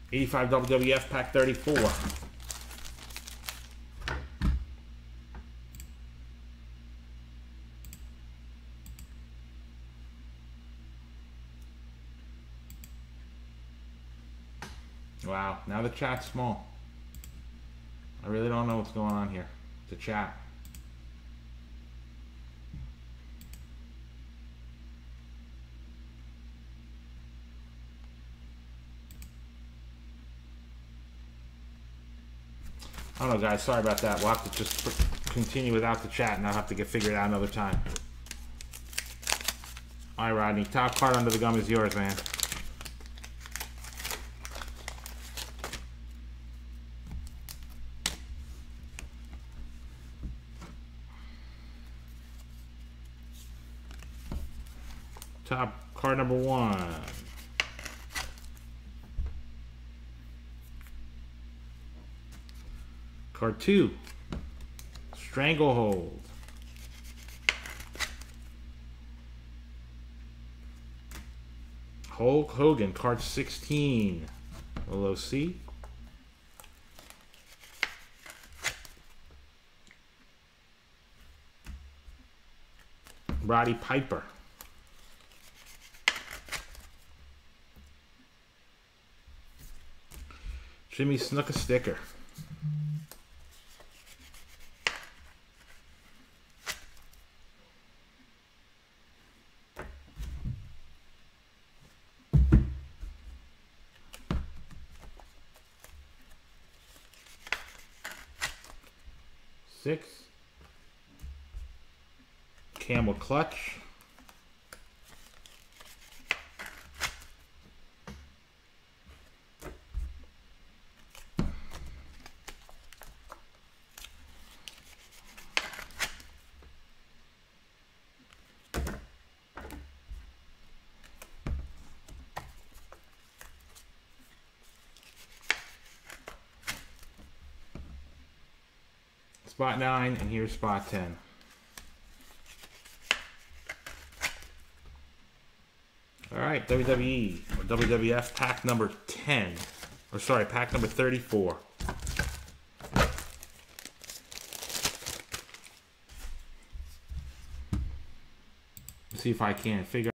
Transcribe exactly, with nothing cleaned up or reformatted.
eighty-five W W F pack thirty-four. Wow, now the chat's small. I really don't know what's going on here. The chat. I don't know, guys. Sorry about that. We'll have to just continue without the chat, and I'll have to get figured out another time. All right, Rodney. Top card under the gum is yours, man. Top card number one. Card two, Stranglehold. Hulk Hogan, card sixteen, L O C. Roddy Piper. Jimmy Snuka sticker. Six. Camel Clutch. Spot nine, and here's spot ten. All right, W W E or W W F pack number ten, or sorry, pack number thirty-four. Let's see if I can figure